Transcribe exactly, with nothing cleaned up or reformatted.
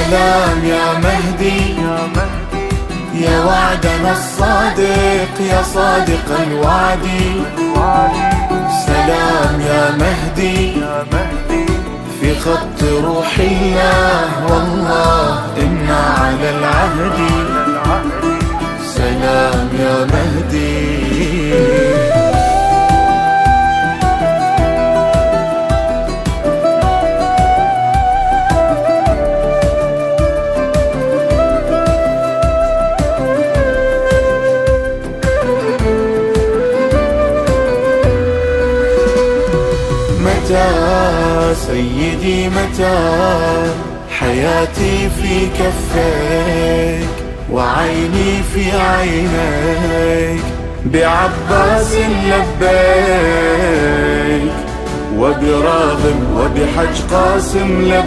سلام يا مهدي يا وعدنا الصادق يا صادق الوعد. سلام يا مهدي في خط روح الله والله إنا على العهد. سلام يا مهدي. متى سيدي متى حياتي في كفيك وعيني في عينيك بعباس لبيك وبراغب وبحج قاسم لبيك.